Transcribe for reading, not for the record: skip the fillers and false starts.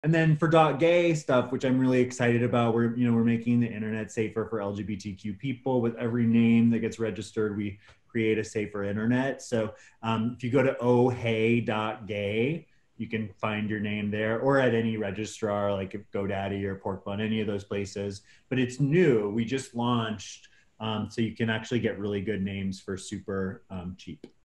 And then for .gay stuff, which I'm really excited about, we're making the internet safer for LGBTQ people. With every name that gets registered, we create a safer internet. So if you go to ohey.gay, you can find your name there, or at any registrar like GoDaddy or Porkbun, any of those places. But it's new. We just launched, so you can actually get really good names for super cheap.